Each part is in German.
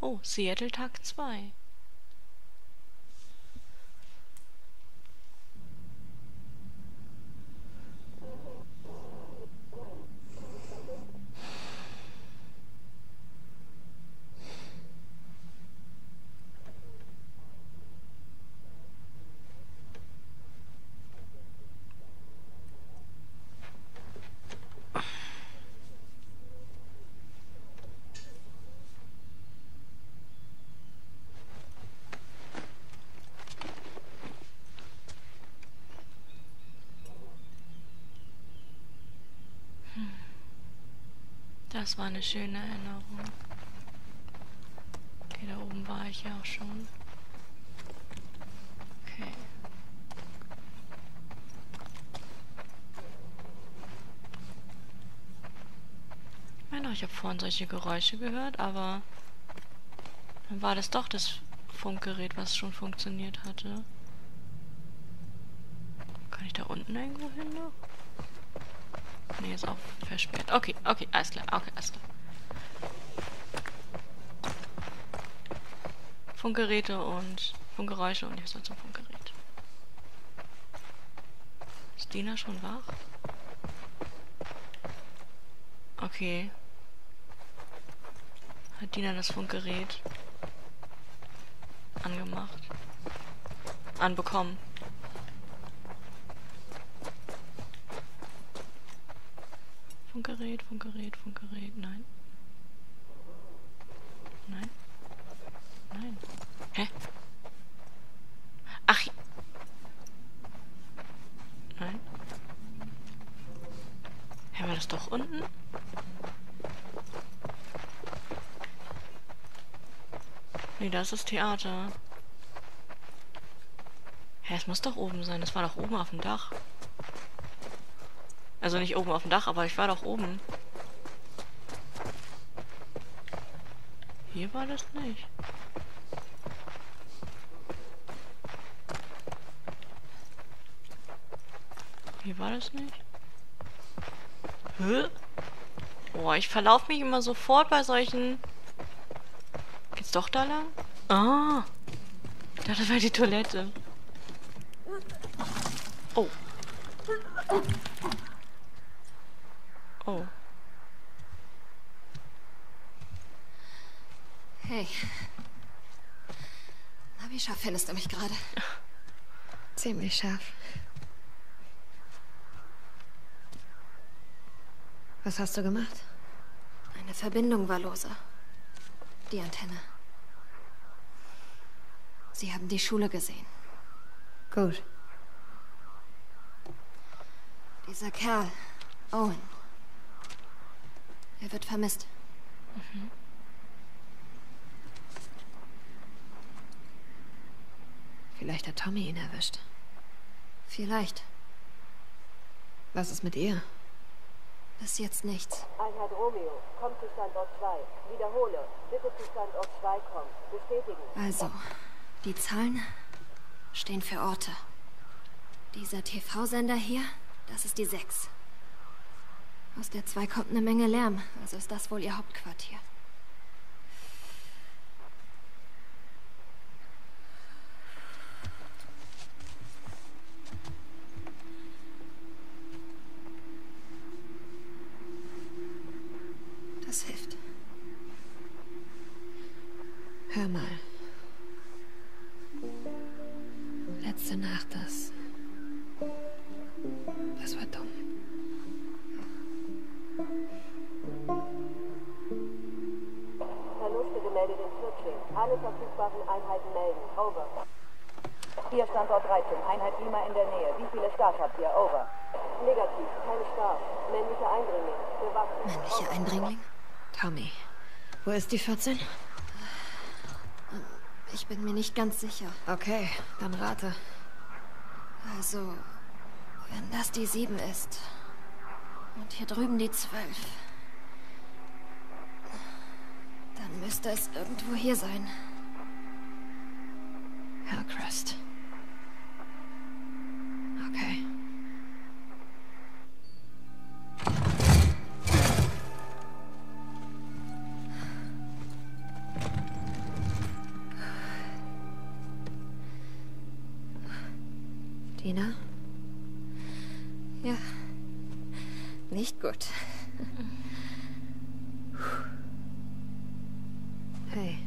Oh, Seattle Tag 2. Das war eine schöne Erinnerung. Okay, da oben war ich ja auch schon. Okay. Ich meine auch, ich habe vorhin solche Geräusche gehört, aber dann war das doch das Funkgerät, was schon funktioniert hatte. Kann ich da unten irgendwo hin noch? Nee, ist auch versperrt. Okay, okay, alles klar. Okay, alles klar. Funkgeräte und Funkgeräusche und ich soll zum Funkgerät. Ist Dina schon wach? Okay. Hat Dina das Funkgerät angemacht? Anbekommen. Funkgerät, Funkgerät, Funkgerät, nein. Nein. Nein. Hä? Ach. Nein. Haben wir das doch unten? Nee, da ist das Theater. Hä, es muss doch oben sein. Es war doch oben auf dem Dach. Also nicht oben auf dem Dach, aber ich war doch oben. Hier war das nicht. Hier war das nicht. Hä? Boah, ich verlaufe mich immer sofort bei solchen... Geht's doch da lang? Ah! Ich dachte, das war die Toilette. Oh. Oh. Hey. Na, wie scharf findest du mich gerade? Ziemlich scharf. Was hast du gemacht? Eine Verbindung war lose. Die Antenne. Sie haben die Schule gesehen. Gut. Dieser Kerl, Owen. Er wird vermisst. Mhm. Vielleicht hat Tommy ihn erwischt. Vielleicht. Was ist mit ihr? Bis jetzt nichts. Einheit Romeo, kommt zu Standort 2. Wiederhole, bitte zu Standort 2 kommen. Bestätigen. Also, die Zahlen stehen für Orte. Dieser TV-Sender hier, das ist die 6. Aus der 2 kommt eine Menge Lärm, also ist das wohl ihr Hauptquartier. Das hilft. Hör mal. Letzte Nacht, das war dumm. Verluste gemeldet in 14. Alle verfügbaren Einheiten melden. Over. Hier Standort 13. Einheit Lima in der Nähe. Wie viele Stars habt ihr? Over. Negativ. Keine Stars. Männlicher Eindringling. Bewacht. Männlicher Eindringling? Tommy. Wo ist die 14? Ich bin mir nicht ganz sicher. Okay, dann rate. Also, wenn das die 7 ist und hier drüben die 12, dann müsste es irgendwo hier sein. Hillcrest. Okay. Dina? Ja. Nicht gut. Hey.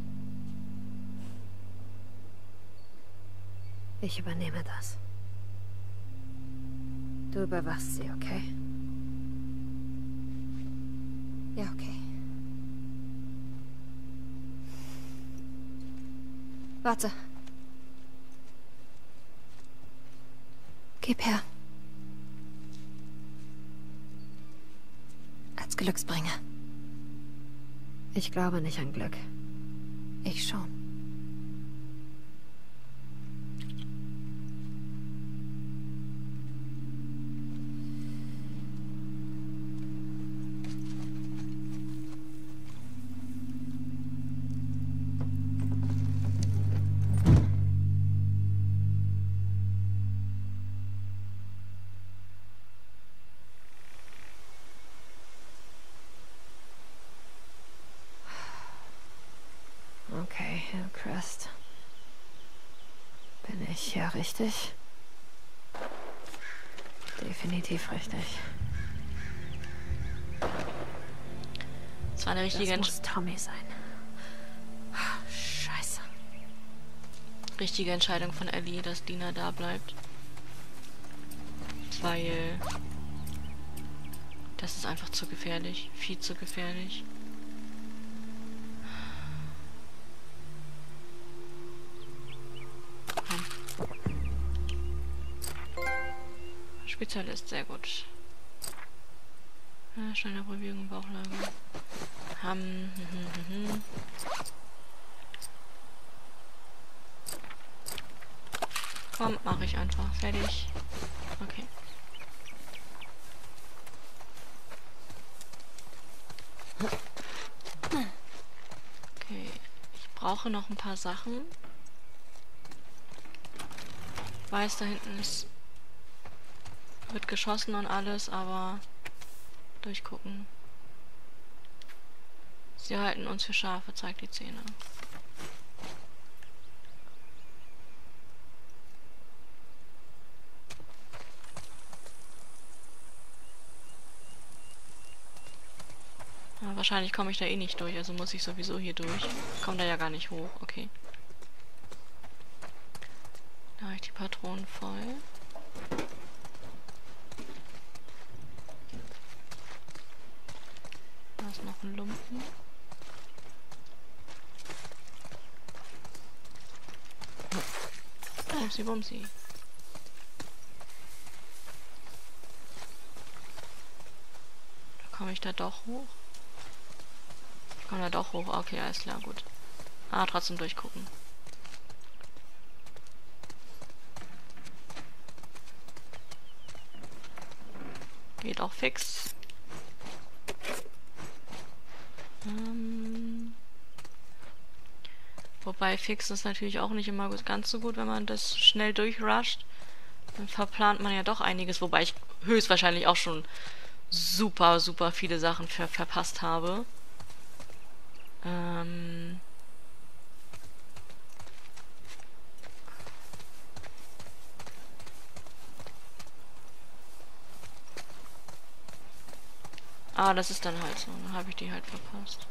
Ich übernehme das. Du überwachst sie, okay? Ja, okay. Warte. Gib her. Als Glücksbringer. Ich glaube nicht an Glück. Ich schon. Okay, Hillcrest. Bin ich hier richtig? Definitiv richtig. Das war eine richtige, Das muss Tommy sein. Scheiße. richtige Entscheidung von Ellie, dass Dina da bleibt. Weil das ist einfach zu gefährlich. Viel zu gefährlich. Spezialist, sehr gut. Ja, schnelle Bewegung, Bauchlage. Komm, mache ich einfach. Fertig. Okay. Okay. Ich brauche noch ein paar Sachen. Ich weiß, da hinten ist... wird geschossen und alles, aber... durchgucken. Sie halten uns für Schafe, zeigt die Zähne. Ja, wahrscheinlich komme ich da eh nicht durch, also muss ich sowieso hier durch. Ich komme da ja gar nicht hoch, okay. Da habe ich die Patronen voll. Da ist noch ein Lumpen. Bumsi, bumsi. Da komme ich da doch hoch. Ich komme da doch hoch. Okay, alles klar, gut. Ah, trotzdem durchgucken. Geht auch fix. Wobei fix ist natürlich auch nicht immer ganz so gut, wenn man das schnell durchrusht. Dann verplant man ja doch einiges, wobei ich höchstwahrscheinlich auch schon super, super viele Sachen verpasst habe. Ah, das ist dann halt so. Dann habe ich die halt verpasst.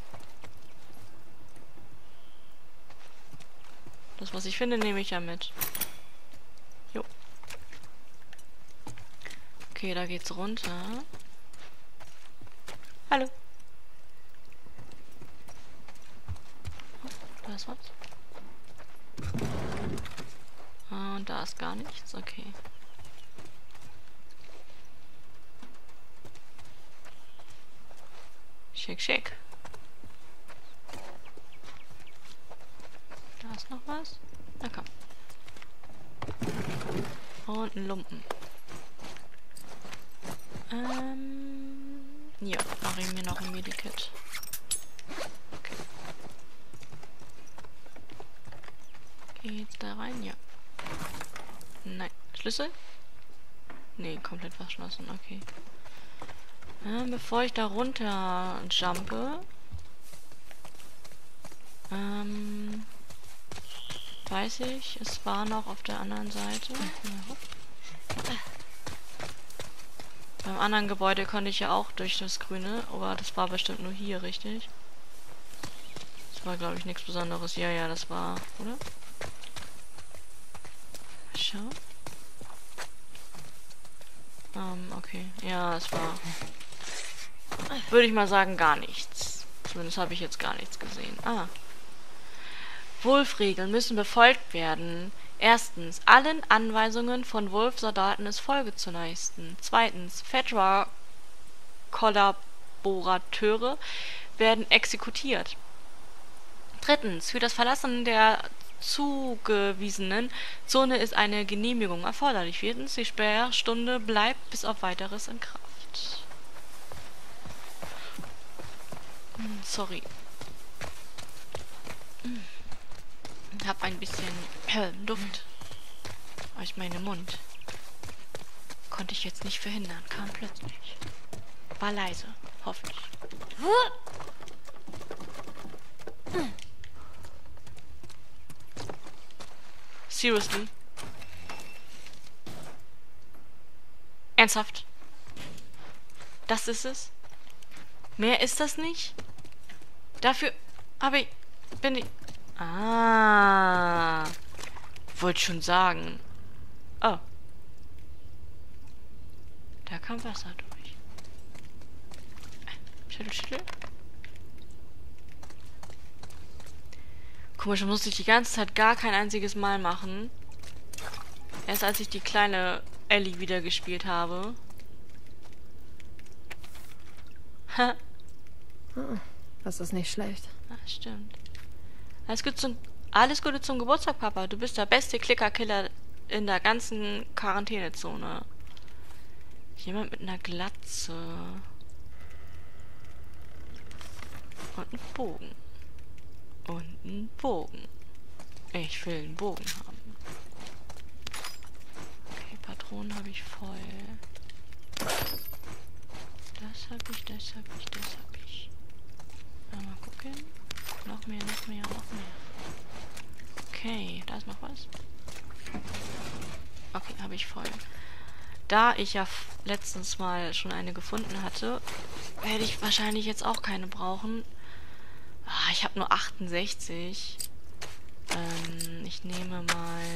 Das, was ich finde, nehme ich ja mit. Jo. Okay, da geht's runter. Hallo. Oh, da ist was. Ah, und da ist gar nichts. Okay. Schick, schick. Da ist noch was. Na komm. Und ein Lumpen. Ja, mache ich mir noch ein Medikit. Okay. Geht's da rein? Ja. Nein. Schlüssel? Nee, komplett verschlossen. Okay. Bevor ich da runter jumpe, weiß ich, es war noch auf der anderen Seite. Ja. Beim anderen Gebäude konnte ich ja auch durch das Grüne, aber das war bestimmt nur hier, richtig? Das war, glaube ich, nichts Besonderes. Ja, ja, das war, oder? Schau. Okay. Ja, es war... Würde ich mal sagen, gar nichts. Zumindest habe ich jetzt gar nichts gesehen. Ah. Wolf-Regeln müssen befolgt werden. Erstens, allen Anweisungen von Wolf-Soldaten ist Folge zu leisten. Zweitens, Fedra-Kollaborateure werden exekutiert. Drittens, für das Verlassen der zugewiesenen Zone ist eine Genehmigung erforderlich. Viertens, die Sperrstunde bleibt bis auf Weiteres in Kraft. Sorry. Ich hab ein bisschen Luft aus meinem Mund. Konnte ich jetzt nicht verhindern. Kam plötzlich. War leise. Hoffentlich. Seriously? Ernsthaft? Das ist es? Mehr ist das nicht? Dafür habe ich... bin ich... Ah. Wollte schon sagen. Oh. Da kam Wasser durch. Schüttel, schüttel. Komisch, musste ich die ganze Zeit gar kein einziges Mal machen. Erst als ich die kleine Ellie wieder gespielt habe. Ha. Das ist nicht schlecht. Ah, stimmt. Alles Gute zum Geburtstag, Papa. Du bist der beste Clicker-Killer in der ganzen Quarantänezone. Jemand mit einer Glatze. Und einen Bogen. Und einen Bogen. Ich will einen Bogen haben. Okay, Patronen habe ich voll. Das habe ich, das habe ich, das habe ich. Mal gucken. Noch mehr, noch mehr, noch mehr. Okay, da ist noch was. Okay, habe ich voll. Da ich ja letztens mal schon eine gefunden hatte, werde ich wahrscheinlich jetzt auch keine brauchen. Ah, ich habe nur 68. Ich nehme mal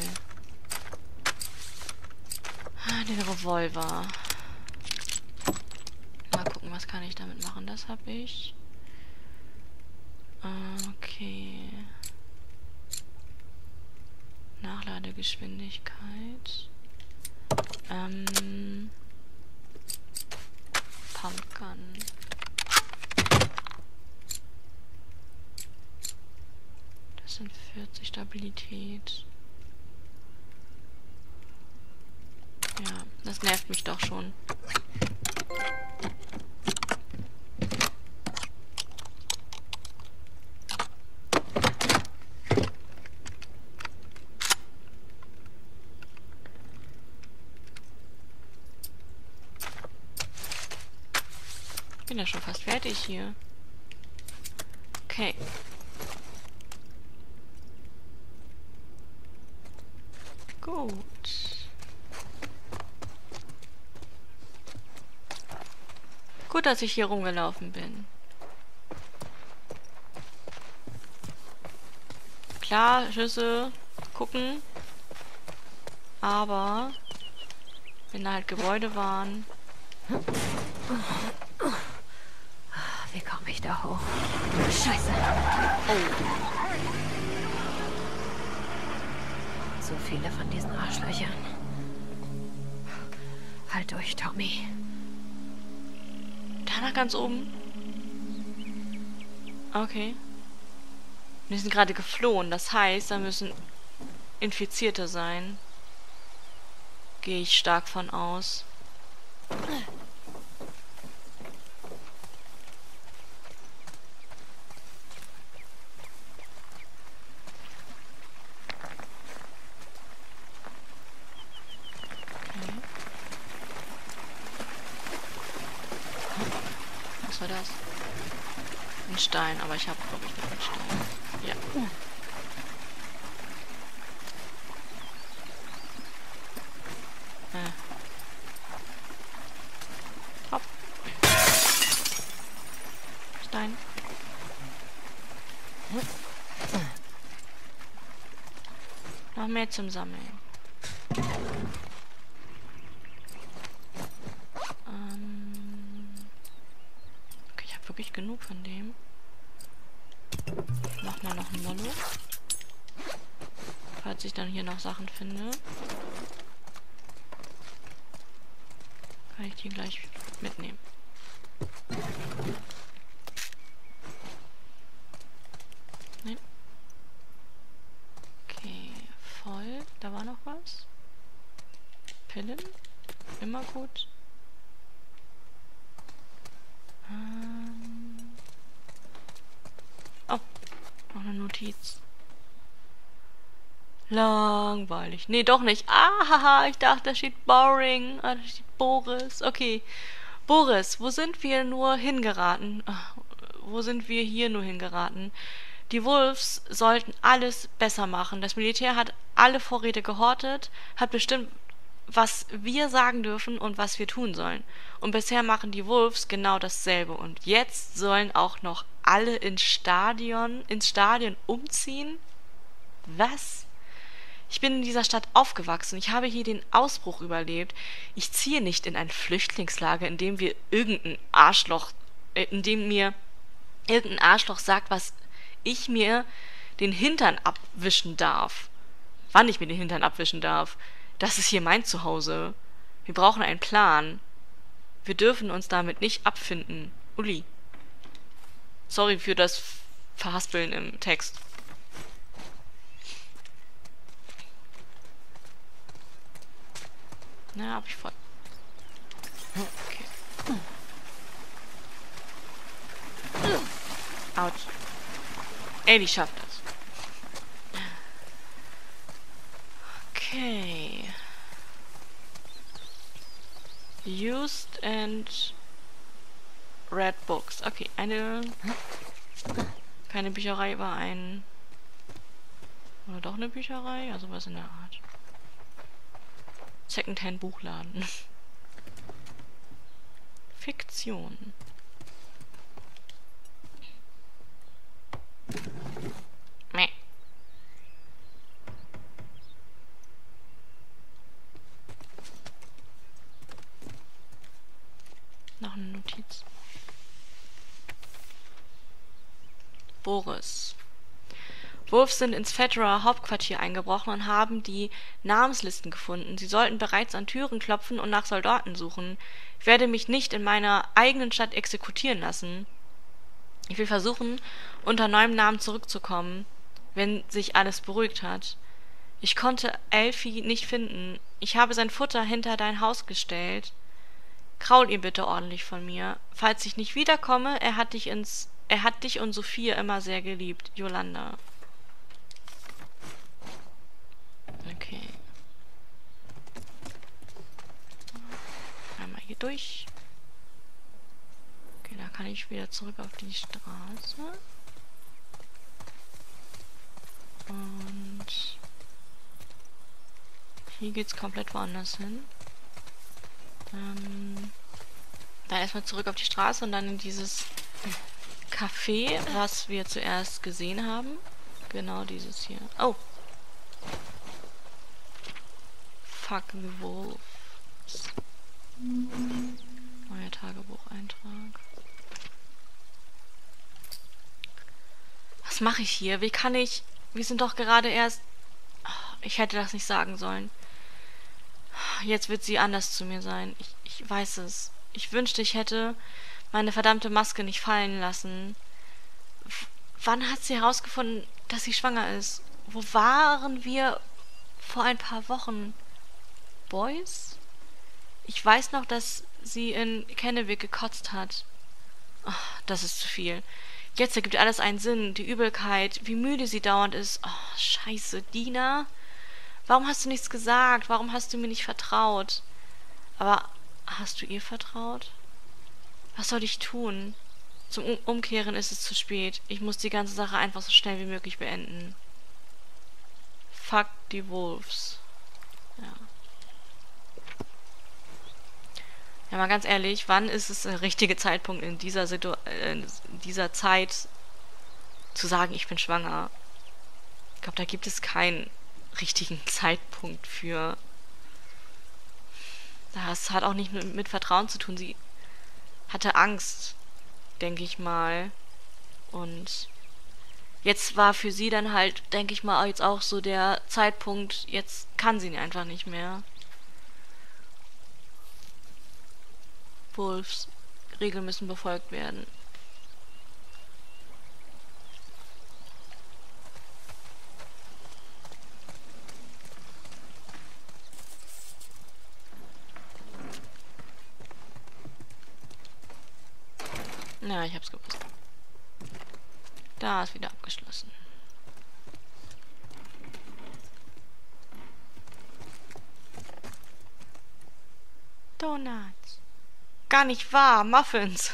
den Revolver. Mal gucken, was kann ich damit machen. Das habe ich. Okay. Nachladegeschwindigkeit. Pumpgun. Das sind 40 Stabilität. Ja, das nervt mich doch schon. Ich bin ja schon fast fertig hier. Okay. Gut. Gut, dass ich hier rumgelaufen bin. Klar, Schüsse gucken. Aber wenn da halt Gebäude waren. Wie komme ich da hoch? Scheiße. Oh. So viele von diesen Arschlöchern. Halt durch, Tommy. Da nach ganz oben. Okay. Wir sind gerade geflohen. Das heißt, da müssen Infizierte sein. Gehe ich stark von aus. Was war das? Ein Stein, aber ich habe, glaube ich, noch einen Stein. Ja. Noch mehr zum Sammeln. Okay, ich habe wirklich genug von dem. Mach mal noch ein Mollo. Falls ich dann hier noch Sachen finde. Kann ich die gleich mitnehmen. Nee. Okay, voll. Da war noch was. Pillen. Immer gut. Oh, noch eine Notiz. Langweilig. Nee, doch nicht. Ah, haha, ich dachte, da steht boring. Ah, da steht Boris. Okay. Boris, wo sind wir nur hingeraten? Wo sind wir hier nur hingeraten? Die Wolves sollten alles besser machen. Das Militär hat alle Vorräte gehortet, hat bestimmt, was wir sagen dürfen und was wir tun sollen. Und bisher machen die Wolves genau dasselbe. Und jetzt sollen auch noch alle ins Stadion umziehen? Was? Ich bin in dieser Stadt aufgewachsen. Ich habe hier den Ausbruch überlebt. Ich ziehe nicht in ein Flüchtlingslager, in dem mir irgendein Arschloch sagt, was ich mir den Hintern abwischen darf. Wann ich mir den Hintern abwischen darf. Das ist hier mein Zuhause. Wir brauchen einen Plan. Wir dürfen uns damit nicht abfinden. Uli. Sorry für das Verhaspeln im Text. Na, hab ich voll. Okay. Autsch. Ey, die schafft das. Okay. Used and read books. Okay, keine Bücherei war ein... Oder doch eine Bücherei? Also was in der Art. Secondhand Buchladen. Fiktion. Meh. Noch eine Notiz. Boris. Wolves sind ins Federer Hauptquartier eingebrochen und haben die Namenslisten gefunden. Sie sollten bereits an Türen klopfen und nach Soldaten suchen. Ich werde mich nicht in meiner eigenen Stadt exekutieren lassen. Ich will versuchen, unter neuem Namen zurückzukommen, wenn sich alles beruhigt hat. Ich konnte Elfie nicht finden. Ich habe sein Futter hinter dein Haus gestellt. Kraul ihr bitte ordentlich von mir. Falls ich nicht wiederkomme, er hat dich und Sophia immer sehr geliebt. Yolanda. Okay. Einmal hier durch. Okay, da kann ich wieder zurück auf die Straße. Und hier geht's komplett woanders hin. Dann erstmal zurück auf die Straße und dann in dieses Café, was wir zuerst gesehen haben. Genau dieses hier. Oh! Fuck the Wolves. Neuer Tagebucheintrag. Was mache ich hier? Wie kann ich... Wir sind doch gerade erst... Ich hätte das nicht sagen sollen. Jetzt wird sie anders zu mir sein. Ich weiß es. Ich wünschte, ich hätte meine verdammte Maske nicht fallen lassen. Wann hat sie herausgefunden, dass sie schwanger ist? Wo waren wir vor ein paar Wochen? Boys? Ich weiß noch, dass sie in Kennewick gekotzt hat. Oh, das ist zu viel. Jetzt ergibt alles einen Sinn. Die Übelkeit, wie müde sie dauernd ist. Oh, scheiße. Dina? Warum hast du nichts gesagt? Warum hast du mir nicht vertraut? Aber hast du ihr vertraut? Was soll ich tun? Zum Umkehren ist es zu spät. Ich muss die ganze Sache einfach so schnell wie möglich beenden. Fuck die Wolves. Ja. Ja, mal ganz ehrlich, wann ist es der richtige Zeitpunkt in dieser Zeit zu sagen, ich bin schwanger. Ich glaube, da gibt es keinen richtigen Zeitpunkt für. Das hat auch nicht mit Vertrauen zu tun. Sie hatte Angst, denke ich mal. Und jetzt war für sie dann halt, denke ich mal, jetzt auch so der Zeitpunkt, jetzt kann sie einfach nicht mehr. Wolves Regeln müssen befolgt werden. Na, ich hab's gewusst. Da ist wieder abgeschlossen. Donuts. Gar nicht wahr, Muffins.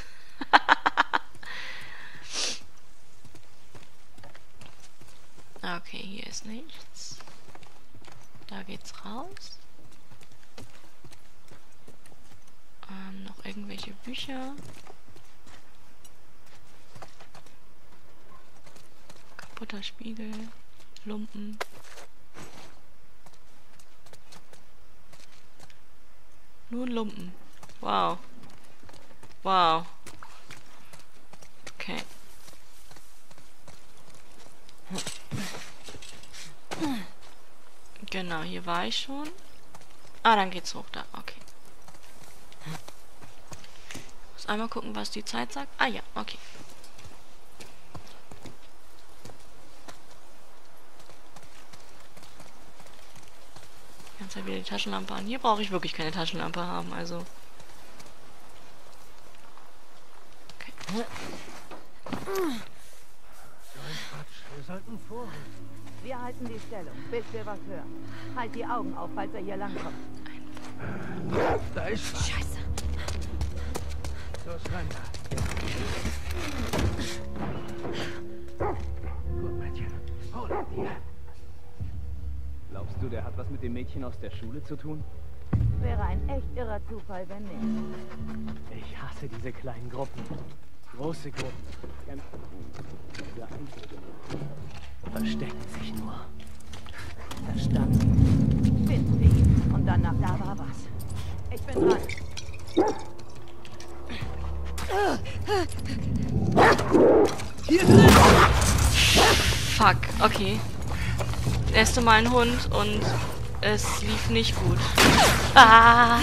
Okay, hier ist nichts. Da geht's raus. Noch irgendwelche Bücher. Kaputter Spiegel. Lumpen. Nur ein Lumpen. Wow. Wow. Okay. Genau, hier war ich schon. Ah, dann geht's hoch da. Okay. Muss einmal gucken, was die Zeit sagt. Ah ja, okay. Die ganze Zeit wieder die Taschenlampe an. Hier brauche ich wirklich keine Taschenlampe haben, also. Okay. Wir sollten vorrücken. Wir halten die Stellung, bis wir was hören. Halt die Augen auf, falls er hier langkommt. Da ist was. Scheiße. Los, rein da. Gut, Mädchen. Hol ihn dir. Glaubst du, der hat was mit dem Mädchen aus der Schule zu tun? Wäre ein echt irrer Zufall, wenn nicht. Ich hasse diese kleinen Gruppen. Große Gruppen. Diese Einzelgänger verstecken sich nur. Verstanden. Finden wir ihn. Und dann nach da war was. Ich bin dran. Fuck, okay. Erste Mal ein Hund und es lief nicht gut. Ah!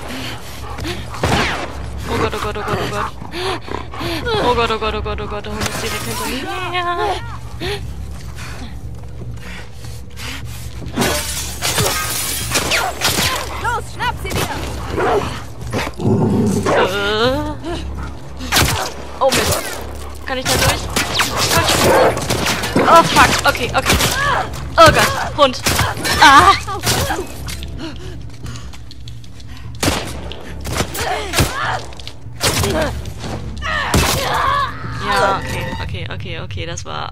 Oh Gott, oh Gott, oh Gott, oh Gott. Oh Gott, oh Gott, oh Gott, oh Gott, der Hund ist direkt hinter mir. Ja. Los, schnapp sie dir! Oh Mist. Kann ich da durch? Oh fuck, okay, okay. Oh Gott, Hund. Ah! Ja, okay, das war...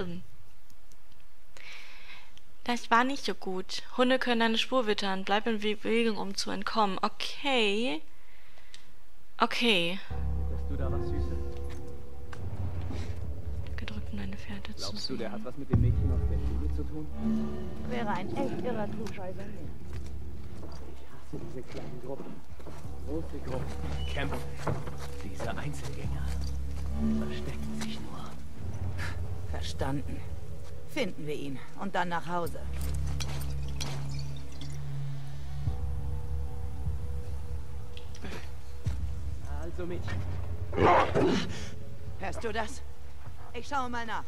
Das war nicht so gut. Hunde können eine Spur wittern. Bleib in Bewegung, um zu entkommen. Okay. Okay. Hörst du da was, Süße? Gedrückt, um deine Fährte zu Glaubst du, der hat sehen. was mit dem Mädchen aus der Schule zu tun? Wäre ein echt irrer Zufall, wenn nicht. Ich hasse diese kleinen Gruppen. Große Gruppen kämpfen. Diese Einzelgänger verstecken sich nur. Verstanden. Finden wir ihn. Und dann nach Hause. Also, Mädchen. Hörst du das? Ich schaue mal nach.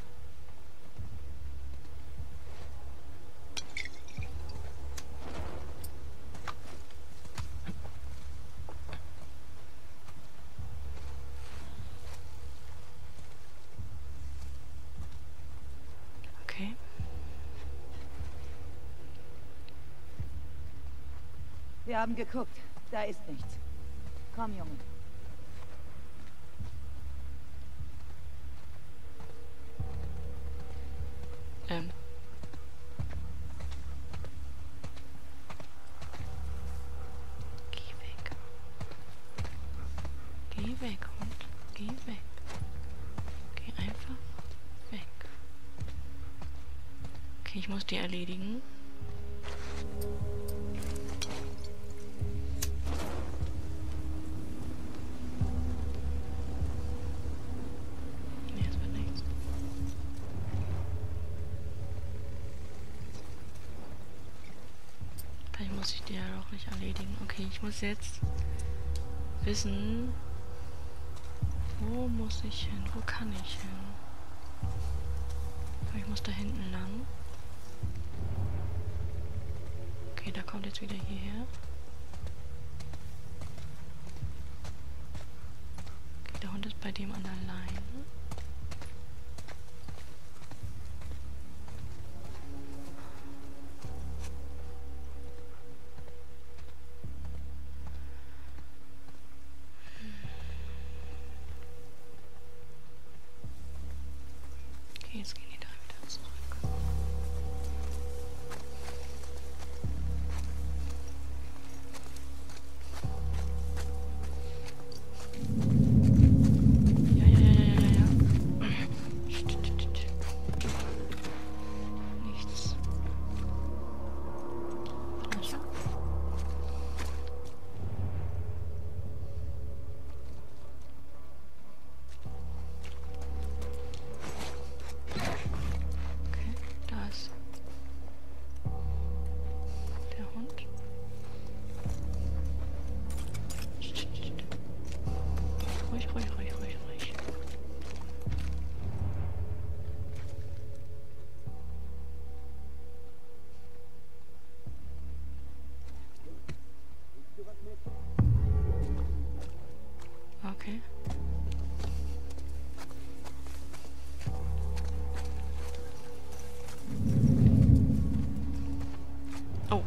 Okay. Wir haben geguckt. Da ist nichts. Komm, Junge. Geh weg. Geh weg, Hund. Geh weg. Geh einfach weg. Okay, ich muss die erledigen. Nee, es wird nichts. Vielleicht muss ich die ja auch nicht erledigen. Okay, ich muss jetzt wissen, wo muss ich hin? Wo kann ich hin? Ich muss da hinten lang. Okay, da kommt jetzt wieder hierher. Okay, der Hund ist bei dem an der Leine. Okay, jetzt gehen die da wieder zurück. Ja. Nichts. Nicht. Okay, da ist der Hund. Ruhig. Okay. Oh.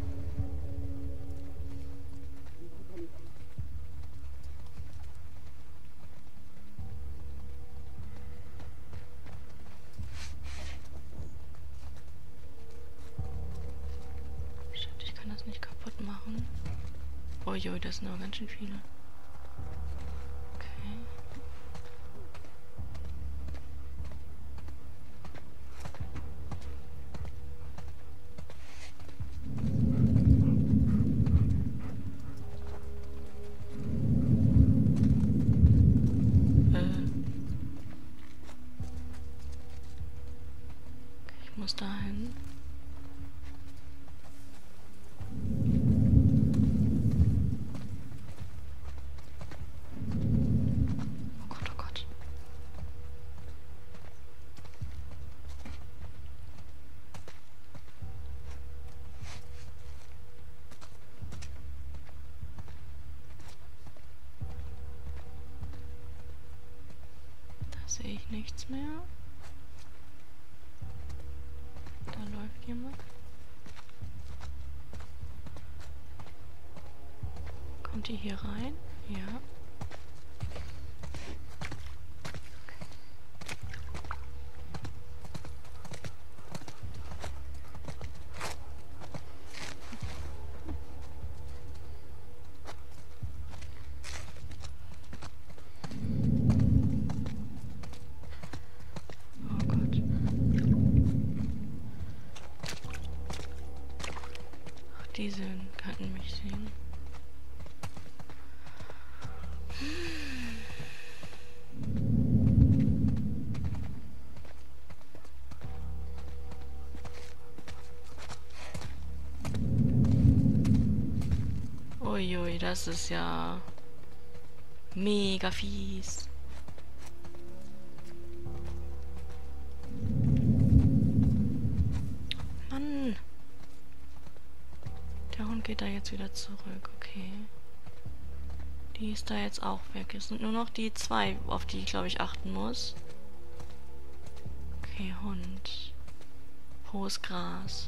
Shit, ich kann das nicht kaputt machen. Uiui, das sind aber ganz schön viele. Okay. Ich muss dahin. Oh Gott. Da sehe ich nichts mehr. Da läuft jemand. Kommt die hier rein? Ja. Oh Gott. Ach, diese könnten mich sehen. Uiui, das ist ja mega fies. Mann. Der Hund geht da jetzt wieder zurück, okay. Die ist da jetzt auch weg. Es sind nur noch die zwei, auf die ich, glaube ich, achten muss. Okay, Hund. Hohes Gras.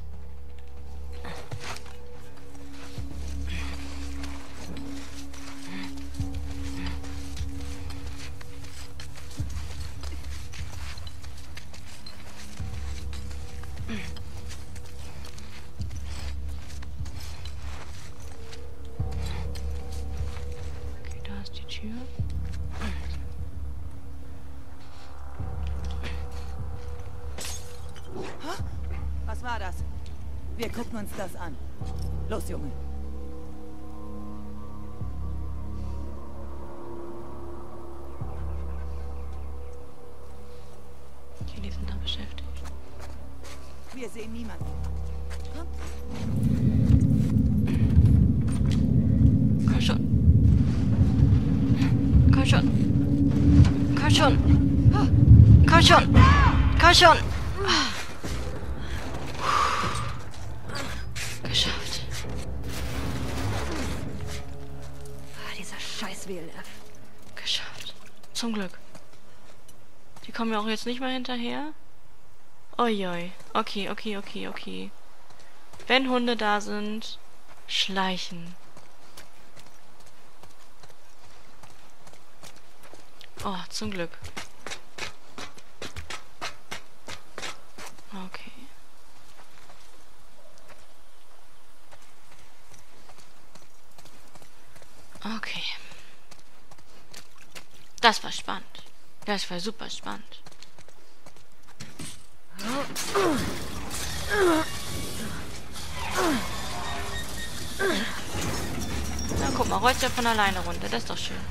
Okay, da ist die Tür. war das? Wir gucken uns das an. Los, Junge. Okay, die sind da beschäftigt. Wir sehen niemanden. Komm. Komm schon. Komm schon. Komm schon. Komm schon. Komm schon. Geschafft. Dieser scheiß WLF. Geschafft. Zum Glück. Die kommen ja auch jetzt nicht mehr hinterher. Uiui. Okay. Wenn Hunde da sind, schleichen. Oh, zum Glück. Okay. Okay. Das war spannend. Das war super spannend. Na, guck mal, rollt ja von alleine runter. Das ist doch schön.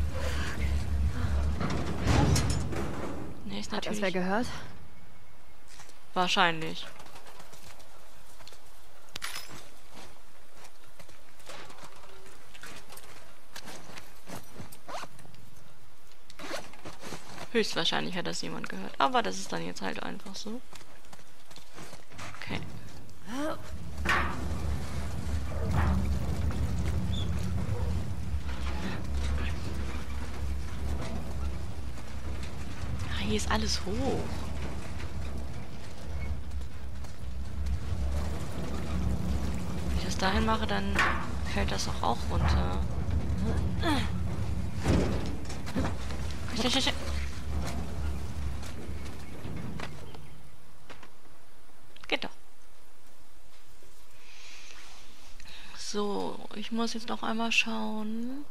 Nee, ist Hat das natürlich... wer gehört? Wahrscheinlich. Höchstwahrscheinlich hat das jemand gehört. Aber das ist dann jetzt halt einfach so. Okay. Ah, hier ist alles hoch. Wenn ich das dahin mache, dann fällt das auch runter. Schnell. Geht doch. So, ich muss jetzt noch einmal schauen.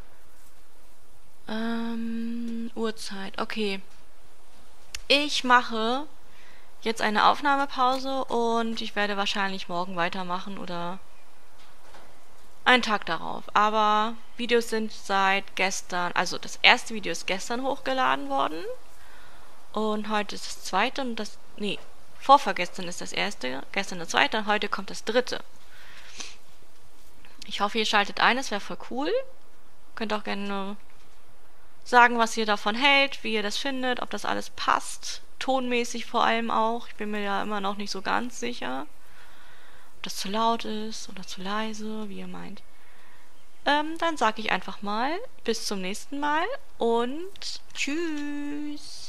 Uhrzeit. Okay. Ich mache jetzt eine Aufnahmepause und ich werde wahrscheinlich morgen weitermachen oder einen Tag darauf. Aber Videos sind seit gestern, also das erste Video ist gestern hochgeladen worden und heute ist das zweite und das, nee, vorvergestern ist das erste, gestern das zweite und heute kommt das dritte. Ich hoffe, ihr schaltet ein, das wäre voll cool. Könnt auch gerne sagen, was ihr davon hält, wie ihr das findet, ob das alles passt. Tonmäßig vor allem auch. Ich bin mir ja immer noch nicht so ganz sicher, ob das zu laut ist oder zu leise, wie ihr meint. Dann sage ich einfach mal bis zum nächsten Mal und tschüss.